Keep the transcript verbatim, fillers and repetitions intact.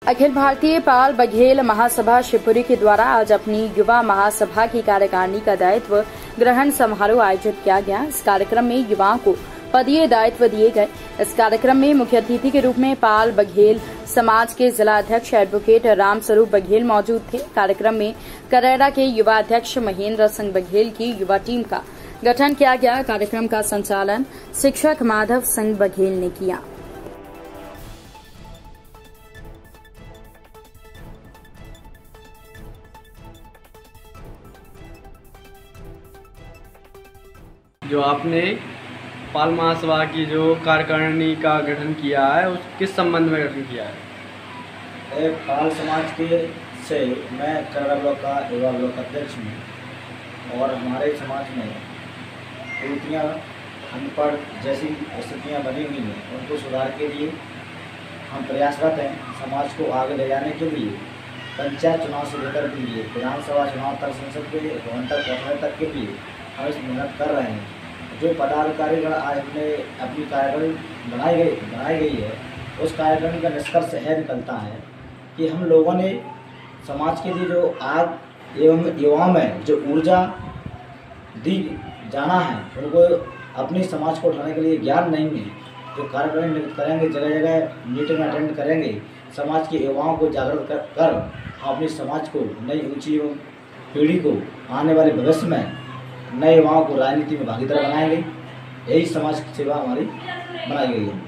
अखिल भारतीय पाल बघेल महासभा शिवपुरी के द्वारा आज अपनी युवा महासभा की कार्यकारिणी का दायित्व ग्रहण समारोह आयोजित किया गया। इस कार्यक्रम में युवाओं को पदीय दायित्व दिए गए। इस कार्यक्रम में मुख्य अतिथि के रूप में पाल बघेल समाज के जिला अध्यक्ष एडवोकेट रामस्वरूप बघेल मौजूद थे। कार्यक्रम में करेरा के युवा अध्यक्ष महेंद्र सिंह बघेल की युवा टीम का गठन किया गया। कार्यक्रम का संचालन शिक्षक माधव सिंह बघेल ने किया। जो आपने पाल महासभा की जो कार्यकारिणी का गठन किया है, उस किस संबंध में गठन किया है? पाल समाज के से मैं करेरा ब्लॉक का युवा ब्लॉक अध्यक्ष हूँ और हमारे समाज में कुरीतियाँ अनपढ़ जैसी स्थितियाँ बनी हुई हैं, उनको सुधार के लिए हम प्रयासरत हैं। समाज को आगे ले जाने के लिए पंचायत चुनाव से लेकर के लिए विधानसभा चुनाव तक, संसद के भवन तक पहुँचने तक के लिए हम इस मेहनत कर रहे हैं। जो पदाधिकारीगण आज हमने अपनी कार्यकारिणी बनाई गई बनाई गई है, उस कार्यकारिणी का निष्कर्ष यह निकलता है कि हम लोगों ने समाज के लिए जो आग एवं युवाओं में जो ऊर्जा दी जाना है, उनको अपनी समाज को उठाने के लिए ज्ञान नहीं है। जो कार्यक्रम नियुक्त करेंगे, जगह जगह मीटिंग अटेंड करेंगे, समाज के युवाओं को जागरूक कर, कर हम अपनी समाज को नई ऊंची पीढ़ी को आने वाले भविष्य में नए युवाओं को राजनीति में भागीदार बनाएंगे। यही समाज सेवा हमारी बनाई गई है।